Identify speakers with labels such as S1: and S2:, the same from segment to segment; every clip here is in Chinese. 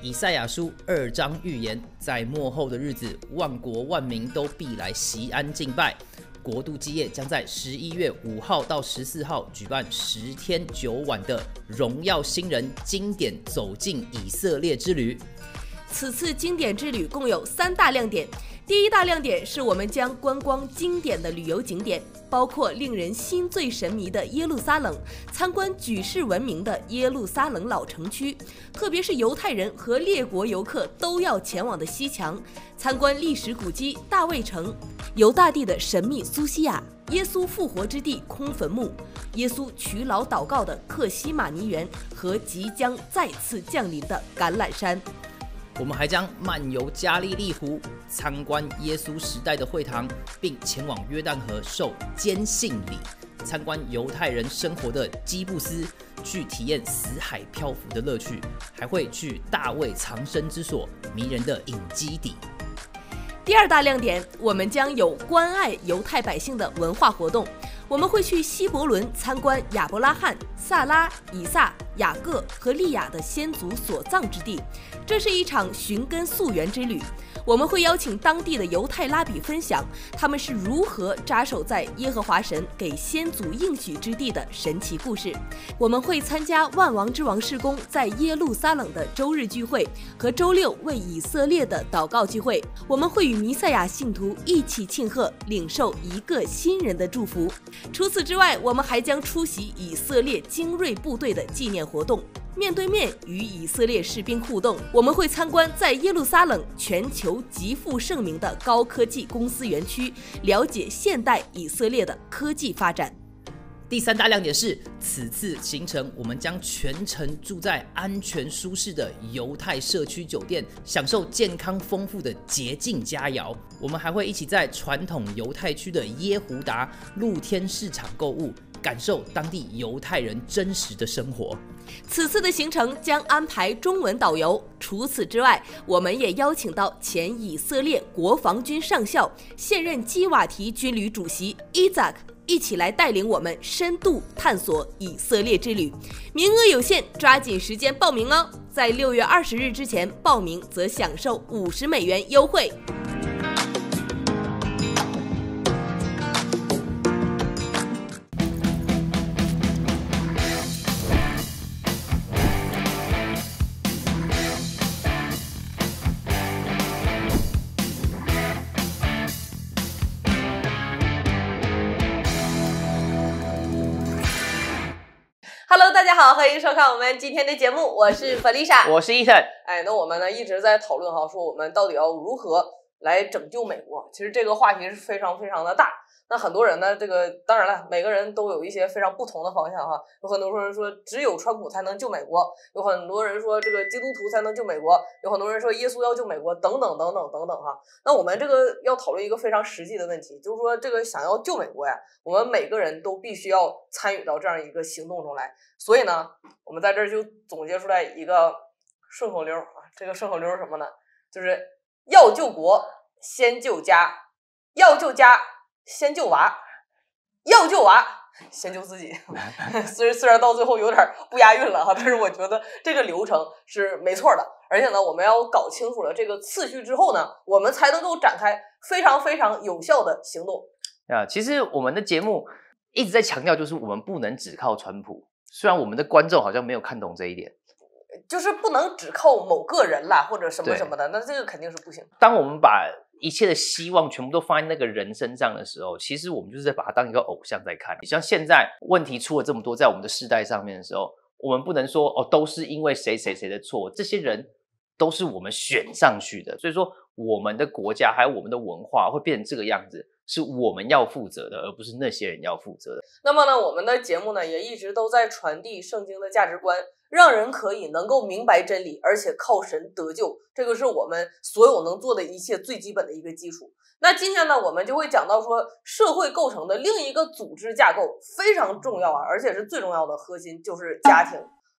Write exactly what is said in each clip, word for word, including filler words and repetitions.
S1: 以赛亚书二章预言，在末后的日子，万国万民都必来锡安敬拜。国度基业将在十一月五号到十四号举办十天九晚的荣耀新人经典走进以色列之旅。
S2: 此次经典之旅共有三大亮点。第一大亮点是我们将观光经典的旅游景点，包括令人心醉神迷的耶路撒冷，参观举世闻名的耶路撒冷老城区，特别是犹太人和列国游客都要前往的西墙，参观历史古迹大卫城，犹大地的神秘苏西亚，耶稣复活之地空坟墓，耶稣取老祷告的克西马尼园和即将再次降临的橄榄山。
S1: 我们还将漫游加利利湖，参观耶稣时代的会堂，并前往约旦河受坚信礼，参观犹太人生活的基布斯，去体验死海漂浮的乐趣，还会去大卫藏身之所迷人的隐基底。
S2: 第二大亮点，我们将有关爱犹太百姓的文化活动。我们会去希伯伦参观亚伯拉罕、萨拉、以撒、雅各和利亚的先祖所葬之地，这是一场寻根溯源之旅。我们会邀请当地的犹太拉比分享他们是如何扎守在耶和华神给先祖应许之地的神奇故事。我们会参加万王之王事工在耶路撒冷的周日聚会和周六为以色列的祷告聚会。我们会与弥赛亚信徒一起庆贺，领受一个新人的祝福。除此之外，我们还将出席以色列精锐部队的纪念活动，面对面与以色列士兵互动。我们会参观在耶路撒冷全球极负盛名的高科技公司园区，了解现代以色列的科技发展。
S1: 第三大亮点是，此次行程我们将全程住在安全舒适的犹太社区酒店，享受健康丰富的洁净佳肴。我们还会一起在传统犹太区的耶胡达露天市场购物，感受当地犹太人真实的生活。
S2: 此次的行程将安排中文导游，除此之外，我们也邀请到前以色列国防军上校、现任基瓦提军旅主席伊扎克一起来带领我们深度探索以色列之旅。名额有限，抓紧时间报名哦！在六月二十日之前报名，则享受五十美元优惠。Hello， 大家好，欢迎收看我们今天的节目，我是弗丽莎，
S1: 我是伊森。
S3: 哎，那我们呢一直在讨论哈，说我们到底要如何来拯救美国？其实这个话题是非常非常的大。那很多人呢，这个当然了，每个人都有一些非常不同的方向哈。有很多人说只有川普才能救美国，有很多人说这个基督徒才能救美国，有很多人说耶稣要救美国，等等等等等等哈。那我们这个要讨论一个非常实际的问题，就是说这个想要救美国呀，我们每个人都必须要参与到这样一个行动中来。所以呢，我们在这儿就总结出来一个顺口溜啊，这个顺口溜是什么呢？就是要救国先救家，要救家先救娃，要救娃先救自己。虽然虽然到最后有点不押韵了哈，但是我觉得这个流程是没错的。而且呢，我们要搞清楚了这个次序之后呢，我们才能够展开非常非常有效的行动。
S4: 啊，其实我们的节目一直在强调，就是我们不能只靠川普。虽然我们的观众好像没有看懂这一点，
S3: 就是不能只靠某个人啦，或者什么什么的，那这个肯定是不行。
S4: 当我们把一切的希望全部都放在那个人身上的时候，其实我们就是在把他当一个偶像在看。像现在问题出了这么多，在我们的世代上面的时候，我们不能说哦都是因为谁谁谁的错，这些人都是我们选上去的。所以说，我们的国家还有我们的文化会变成这个样子，是我们要负责的，而不是那些人要负责的。
S3: 那么呢，我们的节目呢也一直都在传递圣经的价值观，让人可以能够明白真理，而且靠神得救，这个是我们所有能做的一切最基本的一个基础。那今天呢，我们就会讲到说，社会构成的另一个组织架构非常重要啊，而且是最重要的核心就是家庭。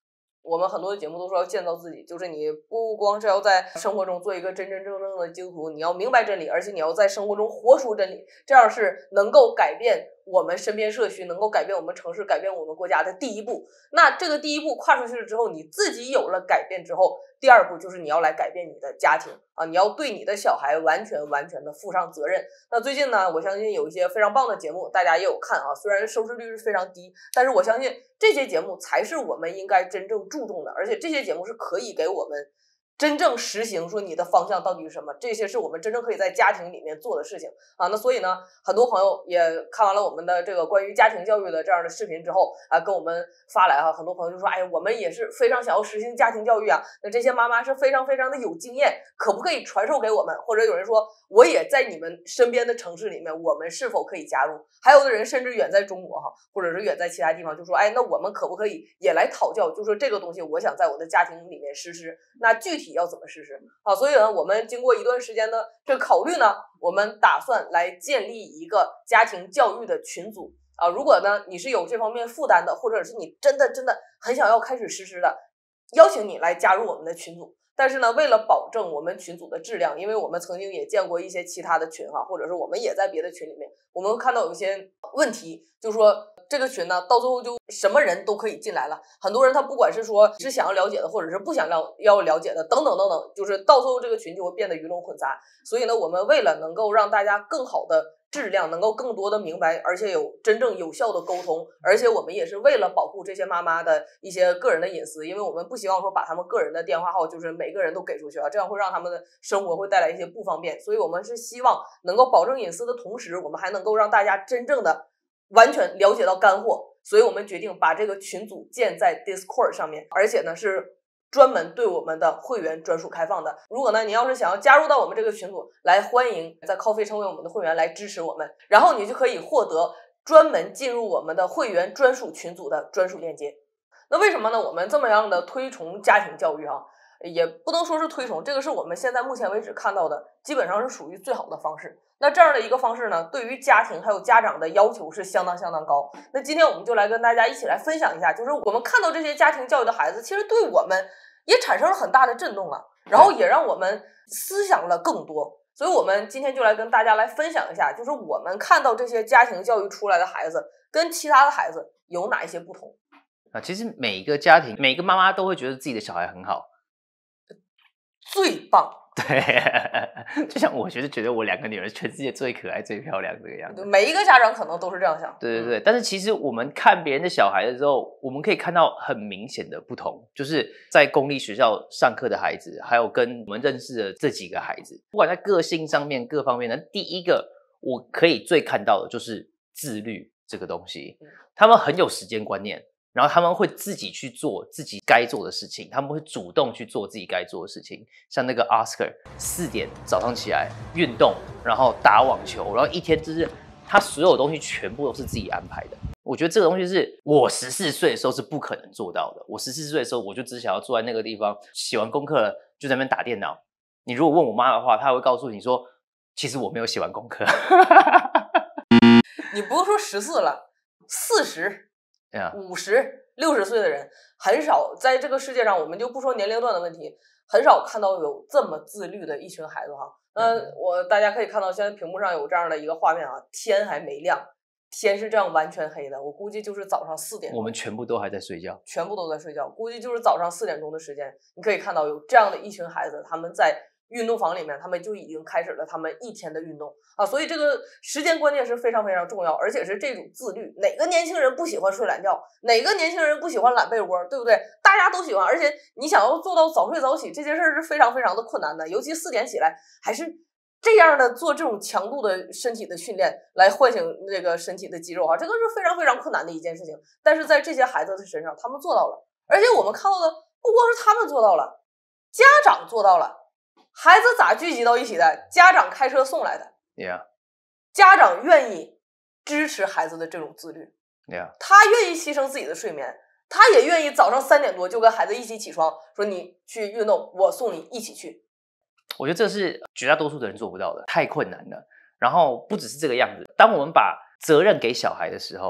S3: 我们很多的节目都说要建造自己，就是你不光是要在生活中做一个真真正正的基督徒，你要明白真理，而且你要在生活中活出真理，这样是能够改变我们身边社区，能够改变我们城市，改变我们国家的第一步。那这个第一步跨出去了之后，你自己有了改变之后，第二步就是你要来改变你的家庭啊，你要对你的小孩完全完全的负上责任。那最近呢，我相信有一些非常棒的节目，大家也有看啊，虽然收视率是非常低，但是我相信这些节目才是我们应该真正注重的，而且这些节目是可以给我们真正实行说你的方向到底是什么，这些是我们真正可以在家庭里面做的事情啊。那所以呢，很多朋友也看完了我们的这个关于家庭教育的这样的视频之后啊，跟我们发来哈、啊，很多朋友就说，哎，我们也是非常想要实行家庭教育啊。那这些妈妈是非常非常的有经验，可不可以传授给我们？或者有人说，我也在你们身边的城市里面，我们是否可以加入？还有的人甚至远在中国哈，或者是远在其他地方，就说，哎，那我们可不可以也来讨教？就说这个东西，我想在我的家庭里面实施，那具体要怎么实施啊？所以呢，我们经过一段时间的这个考虑呢，我们打算来建立一个家庭教育的群组啊。如果呢你是有这方面负担的，或者是你真的真的很想要开始实施的，邀请你来加入我们的群组。但是呢，为了保证我们群组的质量，因为我们曾经也见过一些其他的群哈，或者是我们也在别的群里面，我们看到有一些问题，就是说这个群呢，到最后就什么人都可以进来了，很多人他不管是说是想要了解的，或者是不想了要了解的，等等等等，就是到最后这个群就会变得鱼龙混杂。所以呢，我们为了能够让大家更好的质量，能够更多的明白，而且有真正有效的沟通，而且我们也是为了保护这些妈妈的一些个人的隐私，因为我们不希望说把他们个人的电话号就是每个人都给出去啊，这样会让他们的生活会带来一些不方便。所以我们是希望能够保证隐私的同时，我们还能够让大家真正的完全了解到干货。所以我们决定把这个群组建在 Discord 上面，而且呢是专门对我们的会员专属开放的。如果呢你要是想要加入到我们这个群组来，欢迎在 Ko-fi 成为我们的会员来支持我们，然后你就可以获得专门进入我们的会员专属群组的专属链接。那为什么呢我们这么样的推崇家庭教育啊，也不能说是推崇，这个是我们现在目前为止看到的基本上是属于最好的方式。那这样的一个方式呢，对于家庭还有家长的要求是相当相当高。那今天我们就来跟大家一起来分享一下，就是我们看到这些家庭教育的孩子，其实对我们也产生了很大的震动啊，然后也让我们思想了更多。所以我们今天就来跟大家来分享一下，就是我们看到这些家庭教育出来的孩子跟其他的孩子有哪一些不同
S4: 啊。其实每一个家庭，每个妈妈都会觉得自己的小孩很好，
S3: 最棒。
S4: 对，就像我觉得觉得我两个女儿全世界最可爱最漂亮这个样子，
S3: 每一个家长可能都是这样想。
S4: 对对对，但是其实我们看别人的小孩的时候，我们可以看到很明显的不同，就是在公立学校上课的孩子，还有跟我们认识的这几个孩子，不管在个性上面各方面呢，第一个我可以最看到的就是自律这个东西，他们很有时间观念。然后他们会自己去做自己该做的事情，他们会主动去做自己该做的事情。像那个 Oscar 四点早上起来运动，然后打网球，然后一天就是他所有东西全部都是自己安排的。我觉得这个东西是我十四岁的时候是不可能做到的。我十四岁的时候，我就只想要坐在那个地方，写完功课了就在那边打电脑。你如果问我妈的话，她会告诉你说，其实我没有写完功课。
S3: 你不用说十四了，四十。五十、六十岁的人很少，在这个世界上，我们就不说年龄段的问题，很少看到有这么自律的一群孩子哈。那我大家可以看到，现在屏幕上有这样的一个画面啊，天还没亮，天是这样完全黑的，我估计就是早上四点钟，
S4: 我们全部都还在睡觉，
S3: 全部都在睡觉，估计就是早上四点钟的时间，你可以看到有这样的一群孩子，他们在运动房里面，他们就已经开始了他们一天的运动啊，所以这个时间观念是非常非常重要，而且是这种自律。哪个年轻人不喜欢睡懒觉？哪个年轻人不喜欢懒被窝？对不对？大家都喜欢，而且你想要做到早睡早起，这件事是非常非常的困难的，尤其四点起来，还是这样的做这种强度的身体的训练来唤醒这个身体的肌肉啊，这个是非常非常困难的一件事情。但是在这些孩子的身上，他们做到了，而且我们看到的不光是他们做到了，家长做到了。孩子咋聚集到一起的？家长开车送来的。
S4: Yeah.
S3: 家长愿意支持孩子的这种自律。
S4: Yeah.
S3: 他愿意牺牲自己的睡眠，他也愿意早上三点多就跟孩子一起起床，说你去运动，我送你一起去。
S4: 我觉得这是绝大多数的人做不到的，太困难了。然后不只是这个样子，当我们把责任给小孩的时候，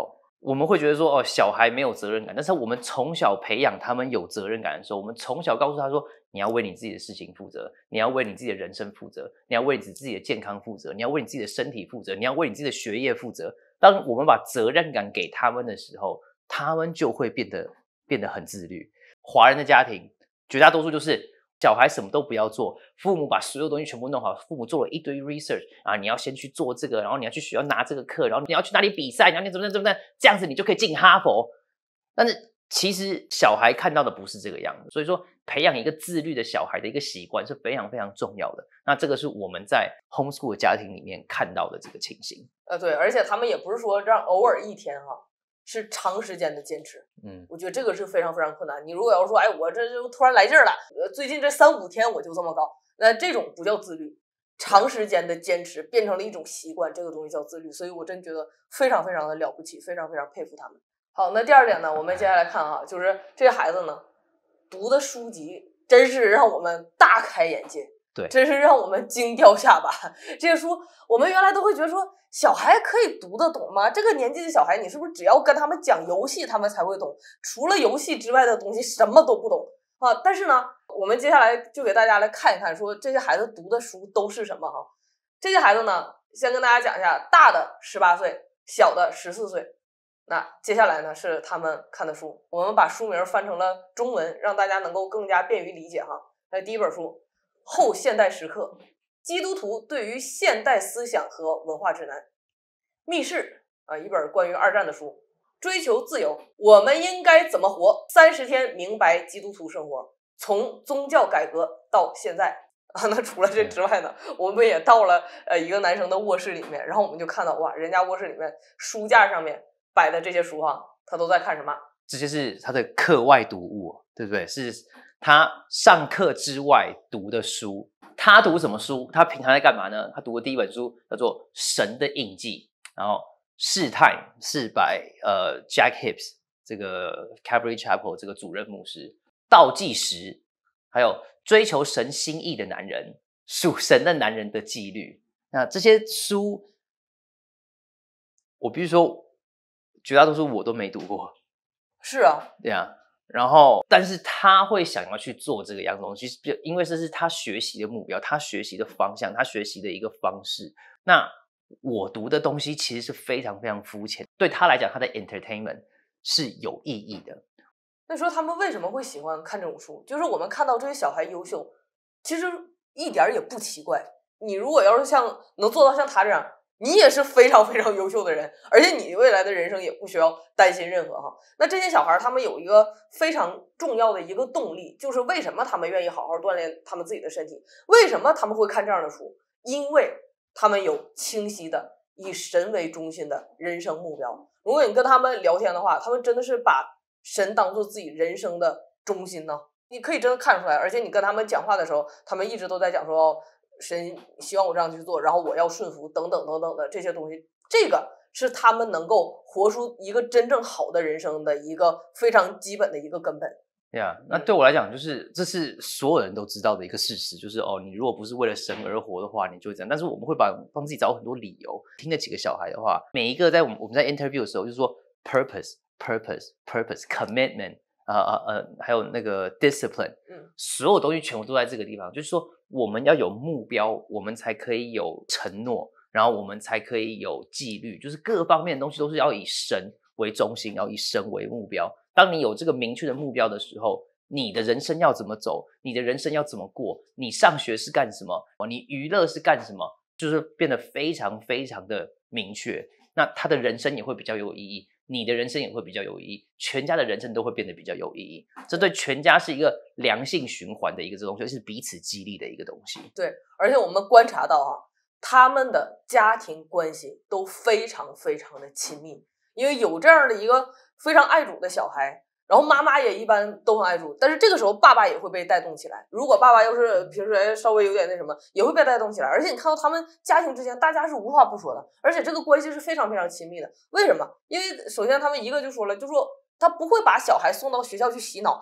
S4: 我们会觉得说，哦，小孩没有责任感，但是我们从小培养他们有责任感的时候，我们从小告诉他说，你要为你自己的事情负责，你要为你自己的人生负责，你要为你自己的健康负责，你要为你自己的身体负责，你要为你自己的学业负责。当我们把责任感给他们的时候，他们就会变得变得很自律。华人的家庭绝大多数就是小孩什么都不要做，父母把所有东西全部弄好，父母做了一堆 research 啊，你要先去做这个，然后你要去学校拿这个课，然后你要去哪里比赛，然后你怎么怎么怎么，这样子你就可以进哈佛。但是其实小孩看到的不是这个样子，所以说培养一个自律的小孩的一个习惯是非常非常重要的。那这个是我们在 homeschool 的家庭里面看到的这个情形。
S3: 呃，对，而且他们也不是说让偶尔一天哈，是长时间的坚持。
S4: 嗯，
S3: 我觉得这个是非常非常困难。你如果要是说，哎，我这就突然来劲儿了，呃，最近这三五天我就这么高，那这种不叫自律。长时间的坚持变成了一种习惯，这个东西叫自律。所以我真觉得非常非常的了不起，非常非常佩服他们。好，那第二点呢，我们接下来看哈，就是这些孩子呢，读的书籍真是让我们大开眼界。
S4: 对，
S3: 真是让我们惊掉下巴。这些书我们原来都会觉得说小孩可以读得懂吗？这个年纪的小孩你是不是只要跟他们讲游戏他们才会懂，除了游戏之外的东西什么都不懂啊？但是呢，我们接下来就给大家来看一看说这些孩子读的书都是什么哈。这些孩子呢，先跟大家讲一下，大的十八岁，小的十四岁。那接下来呢是他们看的书，我们把书名翻成了中文，让大家能够更加便于理解哈。那第一本书，后现代时刻，基督徒对于现代思想和文化指南。密室啊，一本关于二战的书。追求自由，我们应该怎么活？三十天明白基督徒生活，从宗教改革到现在啊。那除了这之外呢，我们也到了呃一个男生的卧室里面，然后我们就看到哇，人家卧室里面书架上面摆的这些书啊，他都在看什么？
S4: 这些是他的课外读物，对不对？是他上课之外读的书。他读什么书？他平常在干嘛呢？他读的第一本书叫做《神的印记》，然后试探是 by 呃 Jack Hibbs 这个 Calvary Chapel 这个主任牧师。倒计时，还有追求神心意的男人，属神的男人的纪律。那这些书，我必须说，绝大多数我都没读过。
S3: 是啊，
S4: 对啊。然后，但是他会想要去做这个样东西，因为这是他学习的目标，他学习的方向，他学习的一个方式。那我读的东西其实是非常非常肤浅，对他来讲，他的 entertainment 是有意义的。
S3: 那说他们为什么会喜欢看这种书？就是我们看到这些小孩优秀，其实一点也不奇怪。你如果要是像能做到像他这样，你也是非常非常优秀的人，而且你未来的人生也不需要担心任何哈。那这些小孩他们有一个非常重要的一个动力，就是为什么他们愿意好好锻炼他们自己的身体？为什么他们会看这样的书？因为他们有清晰的以神为中心的人生目标。如果你跟他们聊天的话，他们真的是把神当做自己人生的中心呢。你可以真的看出来，而且你跟他们讲话的时候，他们一直都在讲说哦，神希望我这样去做，然后我要顺服等等等等的这些东西，这个是他们能够活出一个真正好的人生的一个非常基本的一个根本。
S4: 对啊，那对我来讲，就是这是所有人都知道的一个事实，就是哦，你如果不是为了神而活的话，你就会这样。但是我们会把帮自己找很多理由。听了几个小孩的话，每一个在我们我们在 interview 的时候，就是说 purpose purpose purpose commitment 啊啊呃，还有那个 discipline，
S3: 嗯，
S4: 所有东西全部都在这个地方。就是说，我们要有目标，我们才可以有承诺，然后我们才可以有纪律，就是各方面的东西都是要以神为中心，要以神为目标。当你有这个明确的目标的时候，你的人生要怎么走，你的人生要怎么过，你上学是干什么，你娱乐是干什么，就是变得非常非常的明确。那他的人生也会比较有意义，你的人生也会比较有意义，全家的人生都会变得比较有意义。这对全家是一个良性循环的一个这东西，是彼此激励的一个东西。
S3: 对，而且我们观察到哈，他们的家庭关系都非常非常的亲密，因为有这样的一个非常爱主的小孩，然后妈妈也一般都很爱主，但是这个时候爸爸也会被带动起来。如果爸爸要是平时稍微有点那什么，也会被带动起来。而且你看到他们家庭之间，大家是无话不说的，而且这个关系是非常非常亲密的。为什么？因为首先他们一个就说了，就说他不会把小孩送到学校去洗脑，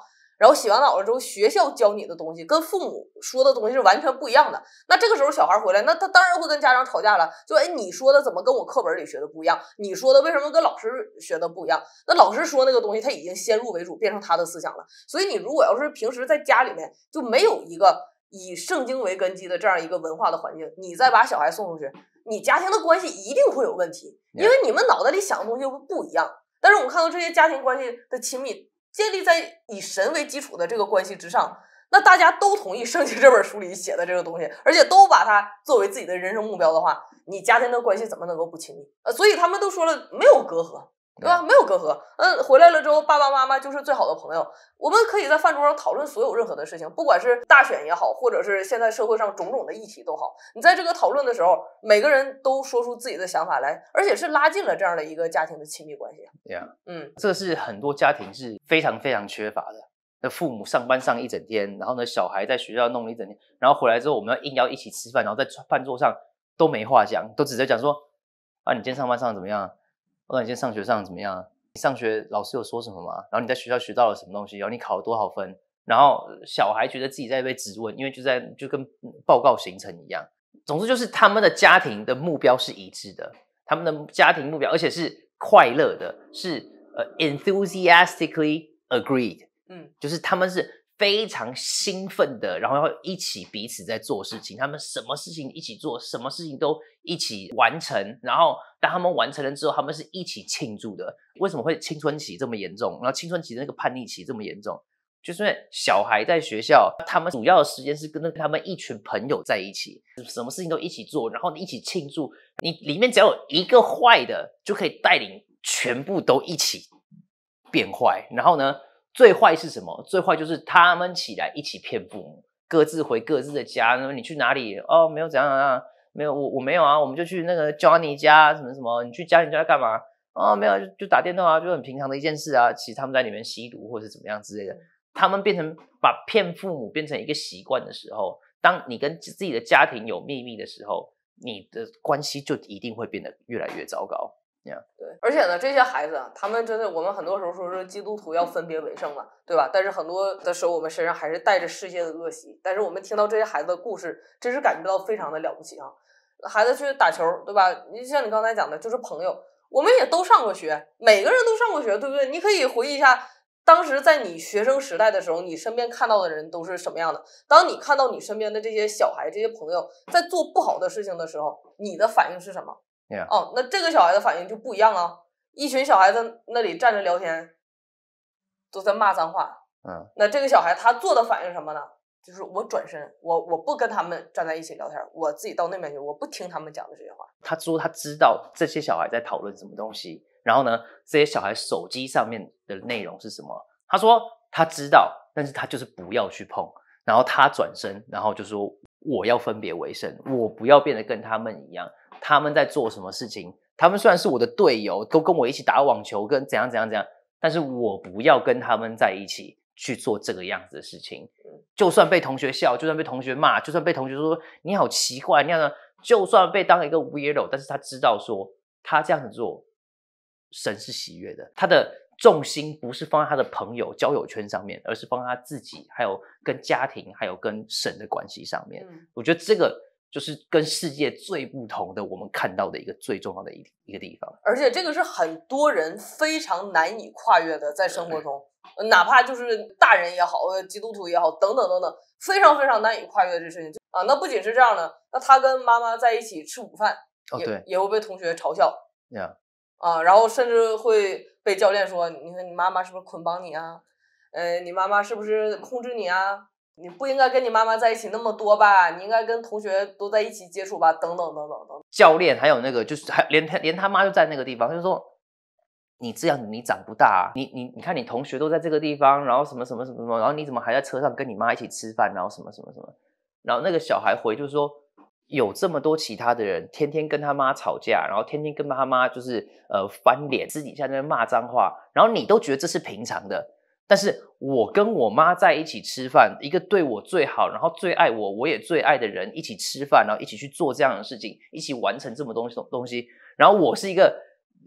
S3: 然后洗完脑了之后，学校教你的东西跟父母说的东西是完全不一样的。那这个时候小孩回来，那他当然会跟家长吵架了，就哎，你说的怎么跟我课本里学的不一样？你说的为什么跟老师学的不一样？那老师说那个东西，他已经先入为主，变成他的思想了。所以你如果要是平时在家里面就没有一个以圣经为根基的这样一个文化的环境，你再把小孩送出去，你家庭的关系一定会有问题，因为你们脑袋里想的东西不一样。但是我们看到这些家庭关系的亲密建立在以神为基础的这个关系之上，那大家都同意圣经这本书里写的这个东西，而且都把它作为自己的人生目标的话，你家庭的关系怎么能够不亲密？呃，所以他们都说了没有隔阂，对吧？没有隔阂。嗯，回来了之后，爸爸妈妈就是最好的朋友。我们可以在饭桌上讨论所有任何的事情，不管是大选也好，或者是现在社会上种种的议题都好。你在这个讨论的时候，每个人都说出自己的想法来，而且是拉近了这样的一个家庭的亲密关系。
S4: Yeah.
S3: 嗯，
S4: 这个是很多家庭是非常非常缺乏的。那父母上班上一整天，然后呢，小孩在学校弄了一整天，然后回来之后，我们要硬要一起吃饭，然后在饭桌上都没话讲，都只在讲说啊，你今天上班上的怎么样？或者你今天上学上的怎么样？你上学老师有说什么吗？然后你在学校学到了什么东西？然后你考了多少分？然后小孩觉得自己在被质问，因为就在就跟报告行程一样。总之就是他们的家庭的目标是一致的，他们的家庭目标，而且是快乐的，是呃 enthusiastically agreed， 嗯，就是他们是非常兴奋的，然后要一起彼此在做事情，他们什么事情一起做，什么事情都一起完成，然后当他们完成了之后，他们是一起庆祝的。为什么会青春期这么严重？然后青春期的那个叛逆期这么严重？就是因为小孩在学校，他们主要的时间是跟他们一群朋友在一起，什么事情都一起做，然后一起庆祝。你里面只要有一个坏的，就可以带领全部都一起变坏。然后呢，最坏是什么？最坏就是他们起来一起骗父母，各自回各自的家。你去哪里？哦，没有怎样怎样，没有我我没有啊，我们就去那个 Johnny 家，什么什么？你去 Johnny 家干嘛？哦，没有，就就打电动啊，就很平常的一件事啊。其实他们在里面吸毒或者是怎么样之类的。他们变成把骗父母变成一个习惯的时候，当你跟自己的家庭有秘密的时候，你的关系就一定会变得越来越糟糕。Yeah.
S3: 对，而且呢，这些孩子啊，他们真的，我们很多时候说是基督徒要分别为圣嘛，对吧？但是很多的时候，我们身上还是带着世界的恶习。但是我们听到这些孩子的故事，真是感觉到非常的了不起啊！孩子去打球，对吧？你像你刚才讲的，就是朋友，我们也都上过学，每个人都上过学，对不对？你可以回忆一下。当时在你学生时代的时候，你身边看到的人都是什么样的？当你看到你身边的这些小孩、这些朋友在做不好的事情的时候，你的反应是什么？
S4: Yeah.
S3: 哦，那这个小孩的反应就不一样啊！一群小孩在那里站着聊天，都在骂脏话。
S4: 嗯，
S3: 那这个小孩他做的反应是什么呢？就是我转身，我我不跟他们站在一起聊天，我自己到那边去，我不听他们讲的这些话。
S4: 他说他知道这些小孩在讨论什么东西。然后呢，这些小孩手机上面的内容是什么？他说他知道，但是他就是不要去碰。然后他转身，然后就说我要分别为圣，我不要变得跟他们一样。他们在做什么事情？他们虽然是我的队友，都跟我一起打网球，跟怎样怎样怎样，但是我不要跟他们在一起去做这个样子的事情。就算被同学笑，就算被同学骂，就算被同学说你好奇怪，那样的，就算被当一个 weirdo， 但是他知道说他这样子做。神是喜悦的，他的重心不是放在他的朋友交友圈上面，而是放在他自己还有跟家庭还有跟神的关系上面。嗯，我觉得这个就是跟世界最不同的我们看到的一个最重要的一一个地方，而
S3: 且这个是很多人非常难以跨越的，在生活中哪怕就是大人也好，基督徒也好，等等等等，非常非常难以跨越的这事情啊。那不仅是这样的，那他跟妈妈在一起吃午饭，
S4: 哦，对，
S3: 也会被同学嘲笑。
S4: Yeah.
S3: 啊，然后甚至会被教练说，你看你妈妈是不是捆绑你啊？呃，你妈妈是不是控制你啊？你不应该跟你妈妈在一起那么多吧？你应该跟同学都在一起接触吧？等等等等等。
S4: 教练还有那个就是还连他连他妈就在那个地方，就说你这样子你长不大，啊，你你你看你同学都在这个地方，然后什么什么什么什么，然后你怎么还在车上跟你妈一起吃饭，然后什么什么什么，然后那个小孩回就是说。有这么多其他的人，天天跟他妈吵架，然后天天跟他妈就是呃翻脸，私底下在那边骂脏话，然后你都觉得这是平常的。但是我跟我妈在一起吃饭，一个对我最好，然后最爱我，我也最爱的人一起吃饭，然后一起去做这样的事情，一起完成这么多东西，然后我是一个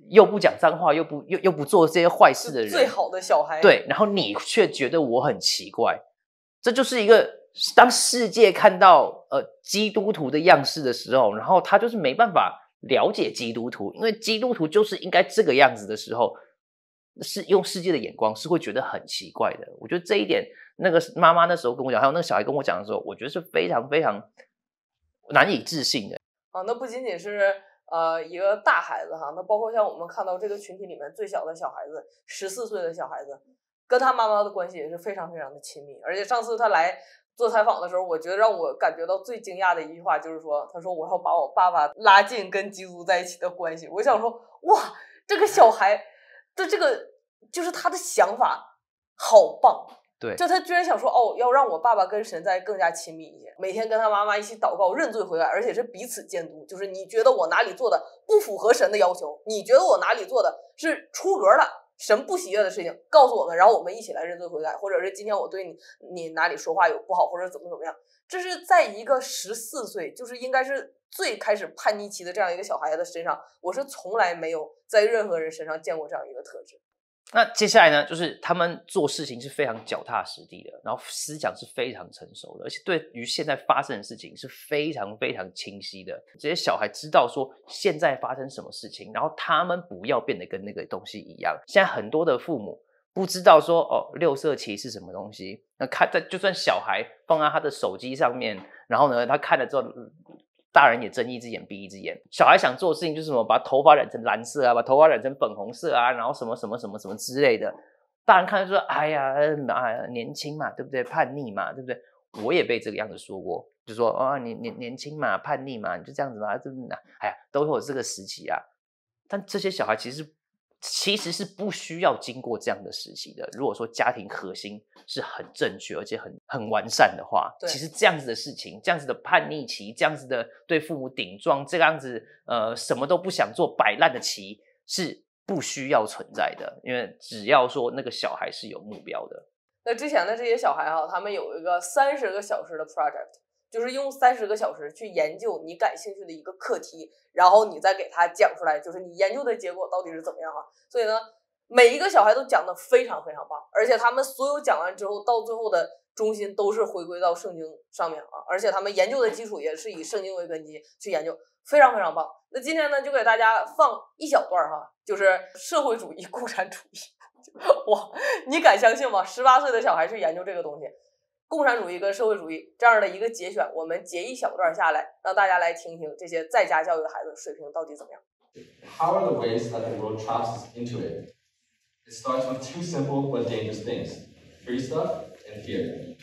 S4: 又不讲脏话，又不又又不做这些坏事的人，
S3: 最好的小孩。
S4: 对，然后你却觉得我很奇怪，这就是一个当世界看到呃基督徒的样式的时候，然后他就是没办法了解基督徒，因为基督徒就是应该这个样子的时候，是用世界的眼光是会觉得很奇怪的。我觉得这一点，那个妈妈那时候跟我讲，还有那个小孩跟我讲的时候，我觉得是非常非常难以置信的。
S3: 啊，那不仅仅是呃一个大孩子哈，那包括像我们看到这个群体里面最小的小孩子，十四岁的小孩子，跟他妈妈的关系也是非常非常的亲密。而且上次他来做采访的时候，我觉得让我感觉到最惊讶的一句话就是说，他说我要把我爸爸拉近跟基督在一起的关系。我想说，哇，这个小孩的这个就是他的想法好棒。
S4: 对，
S3: 就他居然想说，哦，要让我爸爸跟神在更加亲密一些，每天跟他妈妈一起祷告认罪悔改，而且是彼此监督。就是你觉得我哪里做的不符合神的要求，你觉得我哪里做的是出格的，神不喜悦的事情，告诉我们，然后我们一起来认罪悔改，或者是今天我对你你哪里说话有不好，或者怎么怎么样。这是在一个十四岁，就是应该是最开始叛逆期的这样一个小孩子身上，我是从来没有在任何人身上见过这样一个特质。
S4: 那接下来呢，就是他们做事情是非常脚踏实地的，然后思想是非常成熟的，而且对于现在发生的事情是非常非常清晰的。这些小孩知道说现在发生什么事情，然后他们不要变得跟那个东西一样。现在很多的父母不知道说哦，六色旗是什么东西，那看在就算小孩放在他的手机上面，然后呢，他看了之后。大人也睁一只眼闭一只眼，小孩想做的事情就是什么，把头发染成蓝色啊，把头发染成粉红色啊，然后什么什么什么什么之类的。大人看就说，哎呀，哎，年轻嘛，对不对？叛逆嘛，对不对？我也被这个样子说过，就说啊，年年年轻嘛，叛逆嘛，你就这样子嘛，对不对？哎呀，都会有这个时期啊。但这些小孩其实其实是不需要经过这样的时期的。如果说家庭核心是很正确而且很很完善的话，其实这样子的事情，这样子的叛逆期，这样子的对父母顶撞，这样子呃什么都不想做摆烂的期是不需要存在的，因为只要说那个小孩是有目标的。
S3: 那之前的这些小孩哈，他们有一个三十个小时的 project。就是用三十个小时去研究你感兴趣的一个课题，然后你再给他讲出来，就是你研究的结果到底是怎么样啊？所以呢，每一个小孩都讲得非常非常棒，而且他们所有讲完之后，到最后的中心都是回归到圣经上面啊，而且他们研究的基础也是以圣经为根基去研究，非常非常棒。那今天呢，就给大家放一小段哈，就是社会主义共产主义。哇，你敢相信吗？十八岁的小孩去研究这个东西。共产主义跟社会主义这样的一个节选，我们截一小段下来，让大家来听听这些在家教育的孩子水平到底怎么样。
S5: How are the ways that the world traps us into it? It starts with two simple but dangerous things: free stuff and fear.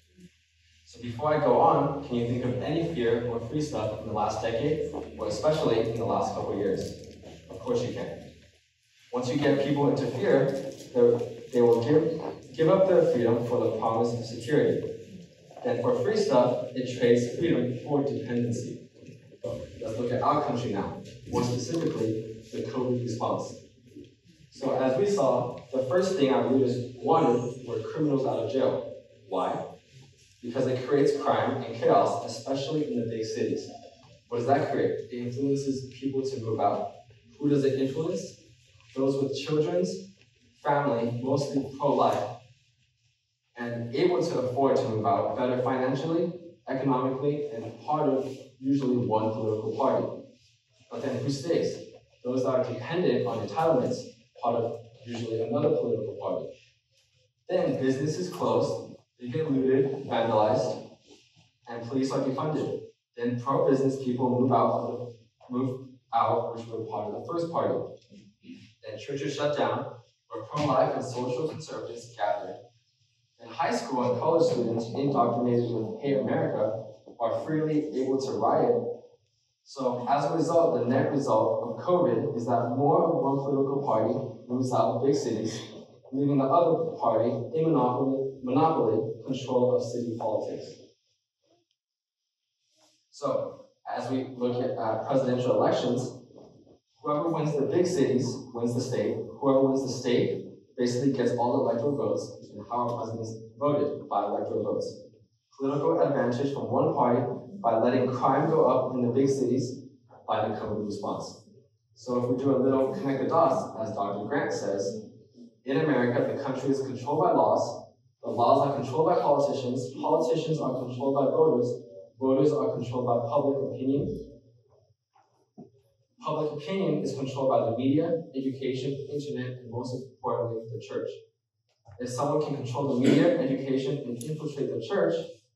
S5: So before I go on, can you think of any fear or free stuff in the last decade, or especially in the last couple of years? Of course you can. Once you get people into fear, they will give give up their freedom for the promise of security. Then for free stuff, it trades freedom for dependency. So let's look at our country now, more specifically, the COVID response. So as we saw, the first thing our leaders wanted were criminals out of jail. Why? Because it creates crime and chaos, especially in the big cities. What does that create? It influences people to move out. Who does it influence? Those with children's family, mostly pro-life, and able to afford to move out better financially, economically, and part of usually one political party. But then who stays? Those that are dependent on entitlements, part of usually another political party. Then businesses close, they get looted, vandalized, and police are defunded. Then pro-business people move out, move out, which were part of the first party. Then churches shut down, where pro-life and social conservatives gather. And high school and college students indoctrinated with hate America are freely able to riot. So as a result, the net result of COVID is that more of one political party moves out of big cities, leaving the other party in monopoly, monopoly control of city politics. So as we look at uh, presidential elections, whoever wins the big cities wins the state. Whoever wins the state basically gets all the electoral votes, and how our presidents voted by electoral votes. Political advantage from one party by letting crime go up in the big cities by the COVID response. So if we do a little connect the dots, as Doctor Grant says, in America, the country is controlled by laws. The laws are controlled by politicians. Politicians are controlled by voters. Voters are controlled by public opinion. Public opinion is controlled by the media, education, internet, and most importantly, the church. If someone can control the media, education, and infiltrate the church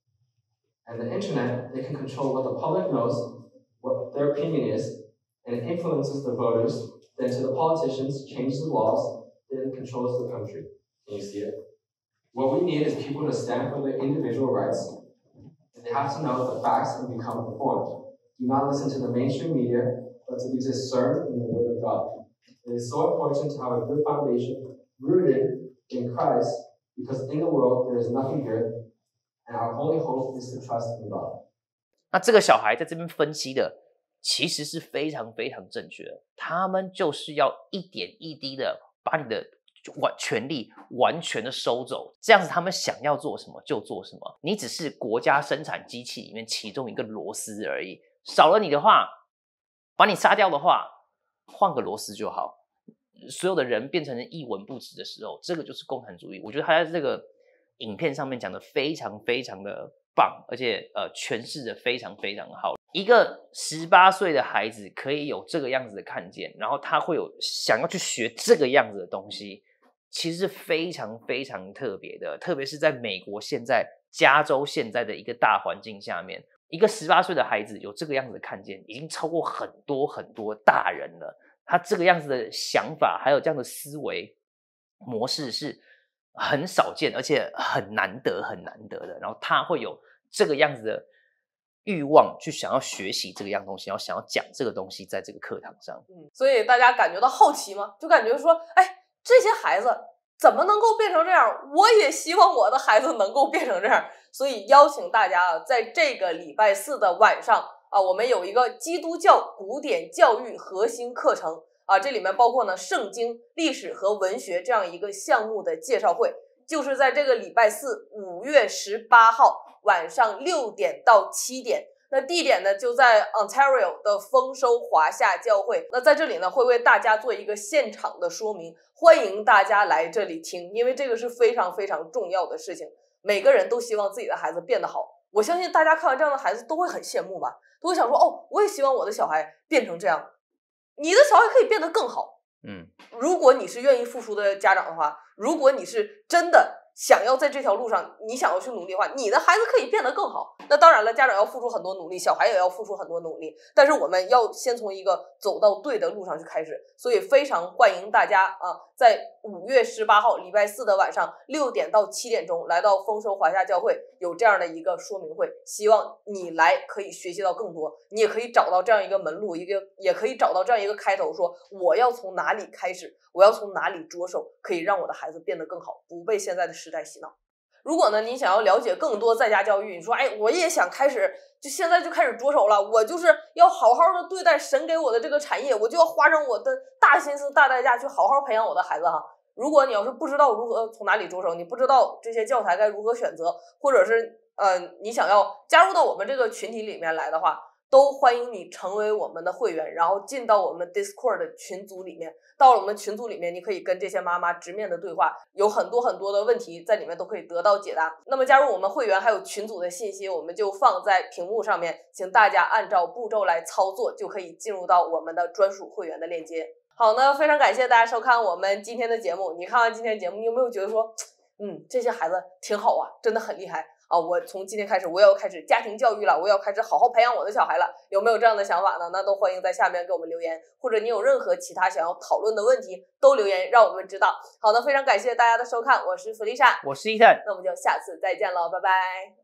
S5: and the internet, they can control what the public knows, what their opinion is, and it influences the voters, then to the politicians, changes the laws, then controls the country. Can you see it? What we need is people to stand for their individual rights, and they have to know the facts and become informed. Do not listen to the mainstream media, but to be discerned in the Word of God. It is so important to have a good foundation rooted in Christ, because in the world there is nothing good, and our only hope is to trust in God.
S4: 那这个小孩在这边分析的其实是非常非常正确的，他们就是要一点一滴的把你的完权力完全的收走，这样子他们想要做什么就做什么，你只是国家生产机器里面其中一个螺丝而已，少了你的话，把你杀掉的话，换个螺丝就好。所有的人变成一文不值的时候，这个就是共产主义。我觉得他在这个影片上面讲的非常非常的棒，而且呃诠释的非常非常好。一个十八岁的孩子可以有这个样子的看见，然后他会有想要去学这个样子的东西，其实是非常非常特别的。特别是在美国现在加州现在的一个大环境下面，一个十八岁的孩子有这个样子的看见，已经超过很多很多大人了。他这个样子的想法还有这样的思维模式是很少见，而且很难得很难得的。然后他会有这个样子的欲望去想要学习这个样东西，然后想要讲这个东西在这个课堂上。
S3: 嗯，所以大家感觉到好奇吗？就感觉说，哎，这些孩子怎么能够变成这样？我也希望我的孩子能够变成这样。所以邀请大家啊，在这个礼拜四的晚上啊，我们有一个基督教古典教育核心课程啊，这里面包括呢圣经、历史和文学这样一个项目的介绍会，就是在这个礼拜四五月十八号晚上六点到七点。那地点呢就在 Ontario 的丰收华夏教会。那在这里呢会为大家做一个现场的说明，欢迎大家来这里听，因为这个是非常非常重要的事情。每个人都希望自己的孩子变得好，我相信大家看完这样的孩子都会很羡慕吧，都会想说，哦，我也希望我的小孩变成这样。你的小孩可以变得更好，
S4: 嗯，
S3: 如果你是愿意付出的家长的话，如果你是真的想要在这条路上你想要去努力的话，你的孩子可以变得更好。那当然了，家长要付出很多努力，小孩也要付出很多努力，但是我们要先从一个走到对的路上去开始。所以非常欢迎大家啊，在五月十八号礼拜四的晚上六点到七点钟来到丰收华夏教会，有这样的一个说明会，希望你来可以学习到更多，你也可以找到这样一个门路，一个也可以找到这样一个开头，说我要从哪里开始，我要从哪里着手，可以让我的孩子变得更好，不被现在的时代洗脑。如果呢你想要了解更多在家教育，你说哎，我也想开始，就现在就开始着手了，我就是要好好的对待神给我的这个产业，我就要花上我的大心思大代价去好好培养我的孩子哈。如果你要是不知道如何从哪里着手，你不知道这些教材该如何选择，或者是呃你想要加入到我们这个群体里面来的话，都欢迎你成为我们的会员，然后进到我们 Discord 的群组里面。到了我们群组里面，你可以跟这些妈妈直面的对话，有很多很多的问题在里面都可以得到解答。那么加入我们会员还有群组的信息，我们就放在屏幕上面，请大家按照步骤来操作，就可以进入到我们的专属会员的链接。好呢，非常感谢大家收看我们今天的节目。你看完今天的节目，你有没有觉得说，嗯，这些孩子挺好啊，真的很厉害啊！我从今天开始，我要开始家庭教育了，我要开始好好培养我的小孩了。有没有这样的想法呢？那都欢迎在下面给我们留言，或者你有任何其他想要讨论的问题，都留言让我们知道。好的，非常感谢大家的收看，我是弗丽莎，
S4: 我是伊森，
S3: 那我们就下次再见了，拜拜。